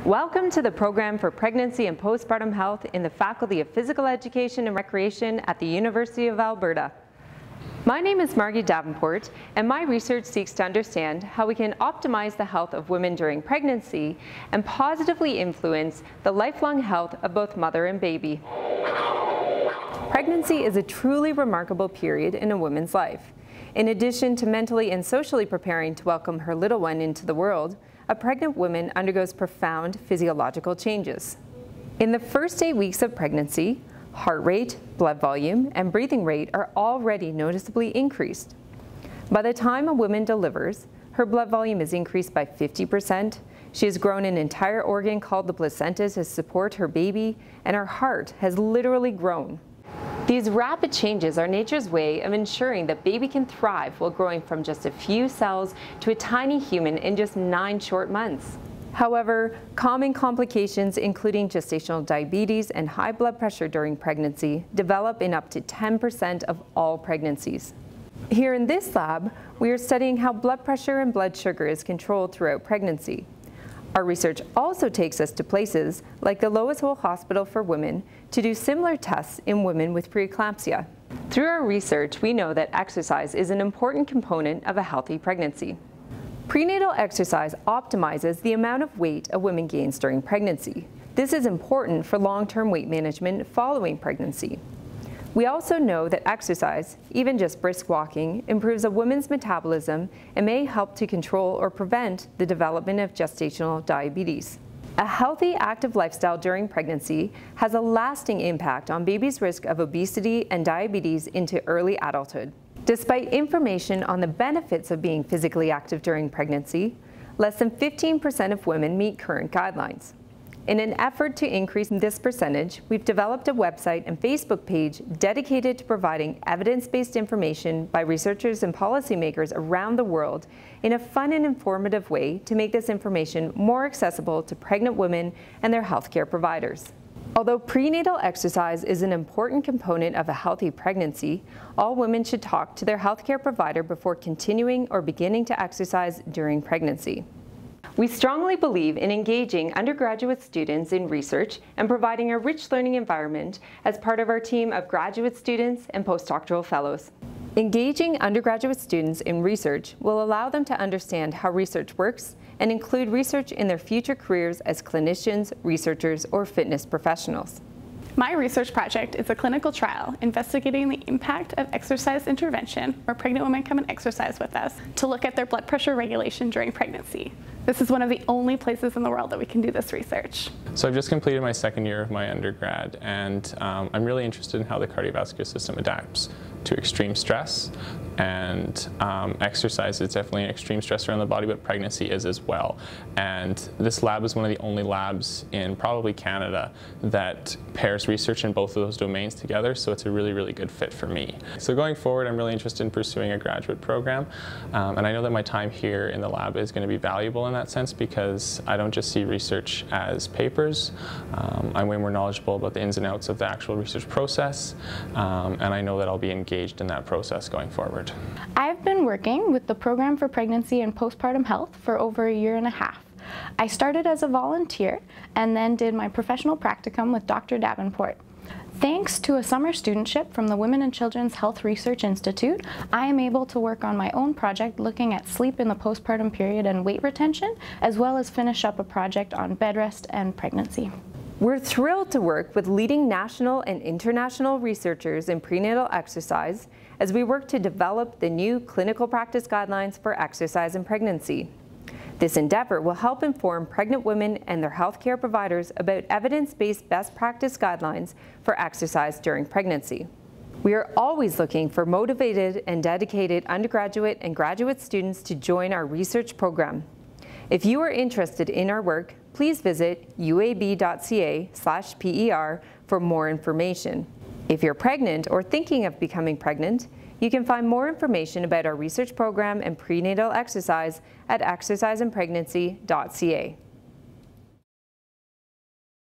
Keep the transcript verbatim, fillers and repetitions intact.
Welcome to the program for Pregnancy and Postpartum Health in the Faculty of Physical Education and Recreation at the University of Alberta. My name is Margie Davenport, and my research seeks to understand how we can optimize the health of women during pregnancy and positively influence the lifelong health of both mother and baby. Pregnancy is a truly remarkable period in a woman's life. In addition to mentally and socially preparing to welcome her little one into the world, a pregnant woman undergoes profound physiological changes. In the first eight weeks of pregnancy, heart rate, blood volume, and breathing rate are already noticeably increased. By the time a woman delivers, her blood volume is increased by fifty percent, she has grown an entire organ called the placenta to support her baby, and her heart has literally grown. These rapid changes are nature's way of ensuring that baby can thrive while growing from just a few cells to a tiny human in just nine short months. However, common complications including gestational diabetes and high blood pressure during pregnancy develop in up to ten percent of all pregnancies. Here in this lab, we are studying how blood pressure and blood sugar is controlled throughout pregnancy. Our research also takes us to places like the Lois Hole Hospital for Women to do similar tests in women with preeclampsia. Through our research, we know that exercise is an important component of a healthy pregnancy. Prenatal exercise optimizes the amount of weight a woman gains during pregnancy. This is important for long-term weight management following pregnancy. We also know that exercise, even just brisk walking, improves a woman's metabolism and may help to control or prevent the development of gestational diabetes. A healthy, active lifestyle during pregnancy has a lasting impact on baby's risk of obesity and diabetes into early adulthood. Despite information on the benefits of being physically active during pregnancy, less than fifteen percent of women meet current guidelines. In an effort to increase this percentage, we've developed a website and Facebook page dedicated to providing evidence-based information by researchers and policymakers around the world in a fun and informative way to make this information more accessible to pregnant women and their healthcare providers. Although prenatal exercise is an important component of a healthy pregnancy, all women should talk to their healthcare provider before continuing or beginning to exercise during pregnancy. We strongly believe in engaging undergraduate students in research and providing a rich learning environment as part of our team of graduate students and postdoctoral fellows. Engaging undergraduate students in research will allow them to understand how research works and include research in their future careers as clinicians, researchers, or fitness professionals. My research project is a clinical trial investigating the impact of exercise intervention where pregnant women come and exercise with us to look at their blood pressure regulation during pregnancy. This is one of the only places in the world that we can do this research. So I've just completed my second year of my undergrad, and um, I'm really interested in how the cardiovascular system adapts to extreme stress, and um, exercise is definitely an extreme stressor on the body, but pregnancy is as well. And this lab is one of the only labs in probably Canada that pairs research in both of those domains together, so it's a really, really good fit for me. So going forward, I'm really interested in pursuing a graduate program, um, and I know that my time here in the lab is going to be valuable in that sense because I don't just see research as papers. Um, I'm way more knowledgeable about the ins and outs of the actual research process, um, and I know that I'll be engaged in that process going forward. I've been working with the Program for Pregnancy and Postpartum Health for over a year and a half. I started as a volunteer and then did my professional practicum with Doctor Davenport. Thanks to a summer studentship from the Women and Children's Health Research Institute, I am able to work on my own project looking at sleep in the postpartum period and weight retention, as well as finish up a project on bed rest and pregnancy. We're thrilled to work with leading national and international researchers in prenatal exercise as we work to develop the new clinical practice guidelines for exercise in pregnancy. This endeavor will help inform pregnant women and their healthcare providers about evidence-based best practice guidelines for exercise during pregnancy. We are always looking for motivated and dedicated undergraduate and graduate students to join our research program. If you are interested in our work, please visit u a b dot c a slash P E R for more information. If you're pregnant or thinking of becoming pregnant, you can find more information about our research program and prenatal exercise at exercise in pregnancy dot c a.